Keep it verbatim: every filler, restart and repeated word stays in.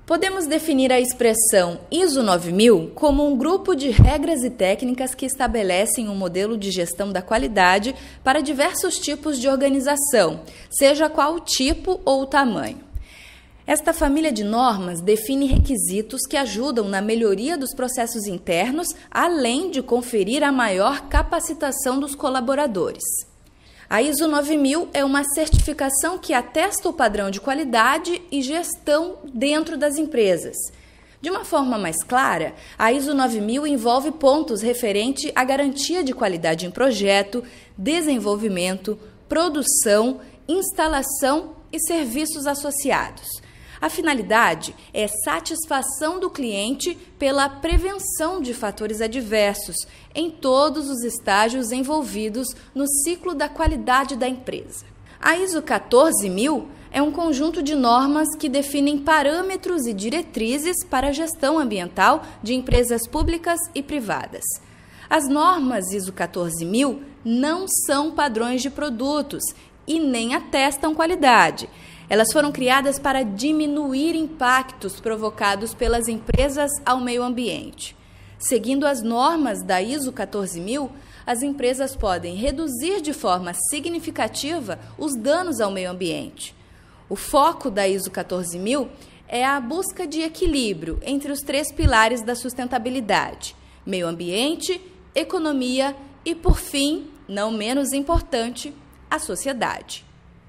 Podemos definir a expressão I S O nove mil como um grupo de regras e técnicas que estabelecem um modelo de gestão da qualidade para diversos tipos de organização, seja qual o tipo ou o tamanho. Esta família de normas define requisitos que ajudam na melhoria dos processos internos, além de conferir a maior capacitação dos colaboradores. A I S O nove mil é uma certificação que atesta o padrão de qualidade e gestão dentro das empresas. De uma forma mais clara, a I S O nove mil envolve pontos referentes à garantia de qualidade em projeto, desenvolvimento, produção, instalação e serviços associados. A finalidade é satisfação do cliente pela prevenção de fatores adversos em todos os estágios envolvidos no ciclo da qualidade da empresa. A I S O quatorze mil é um conjunto de normas que definem parâmetros e diretrizes para a gestão ambiental de empresas públicas e privadas. As normas I S O quatorze mil não são padrões de produtos e nem atestam qualidade. Elas foram criadas para diminuir impactos provocados pelas empresas ao meio ambiente. Seguindo as normas da I S O quatorze mil, as empresas podem reduzir de forma significativa os danos ao meio ambiente. O foco da I S O quatorze mil é a busca de equilíbrio entre os três pilares da sustentabilidade: meio ambiente, economia e, por fim, não menos importante, a sociedade.